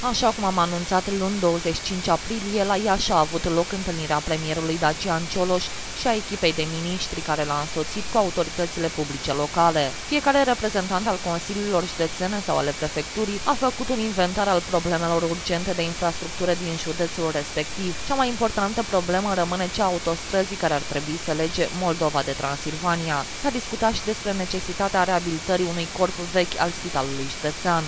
Așa cum am anunțat luni 25 aprilie, la Iași a avut loc întâlnirea premierului Dacian Cioloș și a echipei de miniștri care l-a însoțit cu autoritățile publice locale. Fiecare reprezentant al consiliilor județene sau ale prefecturii a făcut un inventar al problemelor urgente de infrastructură din județul respectiv. Cea mai importantă problemă rămâne cea a autostrăzii care ar trebui să lege Moldova de Transilvania. S-a discutat și despre necesitatea reabilitării unui corp vechi al spitalului județean.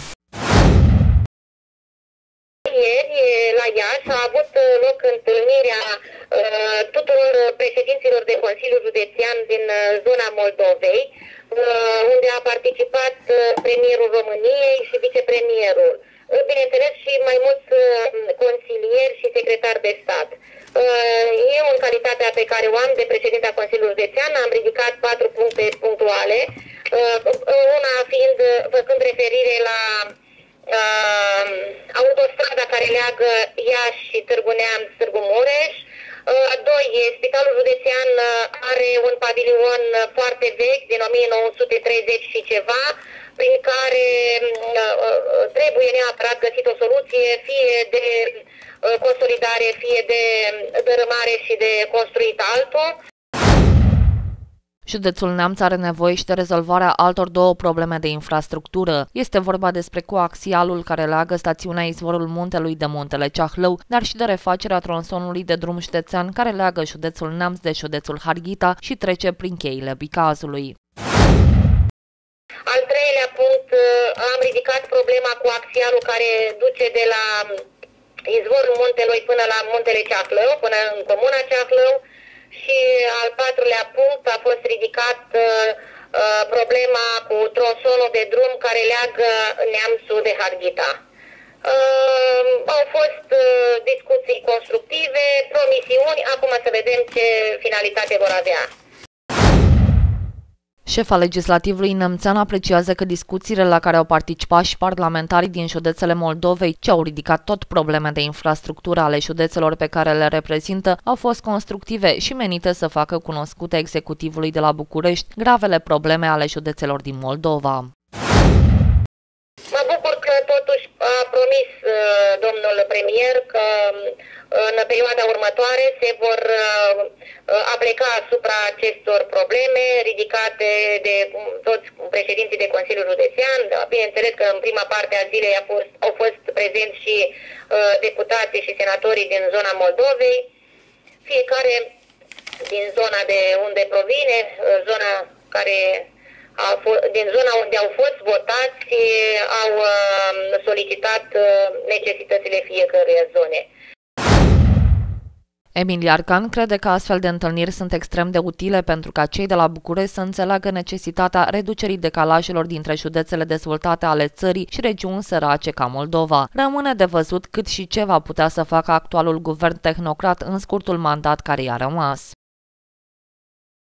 Ieri, la Iași, a avut loc întâlnirea tuturor președinților de Consiliu Județean din zona Moldovei, unde a participat premierul României și vicepremierul, bineînțeles și mai mulți consilieri și secretari de stat. Eu, în calitatea pe care o am de președinta Consiliului Județean, am ridicat 4 puncte punctuale, una fiind, făcând referire la autostrada care leagă Iași și Târgu Neamț, Târgu Mureș. Doi, Spitalul Județean are un pavilion foarte vechi, din 1930 și ceva, prin care trebuie neapărat găsit o soluție, fie de consolidare, fie de dărâmare și de construit altul. Județul Neamț are nevoie și de rezolvarea altor două probleme de infrastructură. Este vorba despre coaxialul care leagă stațiunea Izvorul Muntelui de Muntele Ceahlău, dar și de refacerea tronsonului de drum județean care leagă județul Neamț de județul Harghita și trece prin cheile Bicazului. Al treilea punct, am ridicat problema coaxialul care duce de la Izvorul Muntelui până la Muntele Ceahlău, până în comuna Ceahlău. Și al patrulea punct a fost ridicat problema cu tronsonul de drum care leagă Neamțul de Harghita. Au fost discuții constructive, promisiuni, acum să vedem ce finalitate vor avea. Șefa legislativului nemțean apreciază că discuțiile la care au participat și parlamentarii din județele Moldovei, ce au ridicat tot probleme de infrastructură ale județelor pe care le reprezintă, au fost constructive și menite să facă cunoscute executivului de la București gravele probleme ale județelor din Moldova. Mă bucur că totuși a promis domnul premier că în perioada următoare se vor apleca asupra acestor probleme ridicate de toți președinții de Consiliul Județean. Bineînțeles că în prima parte a zilei au fost prezenți și deputații și senatorii din zona Moldovei, fiecare din zona de unde provine, zona care din zona unde au fost votați, au solicitat necesitățile fiecărei zone. Emil Arcan crede că astfel de întâlniri sunt extrem de utile pentru ca cei de la București să înțeleagă necesitatea reducerii decalajelor dintre județele dezvoltate ale țării și regiuni sărace ca Moldova. Rămâne de văzut cât și ce va putea să facă actualul guvern tehnocrat în scurtul mandat care i-a rămas.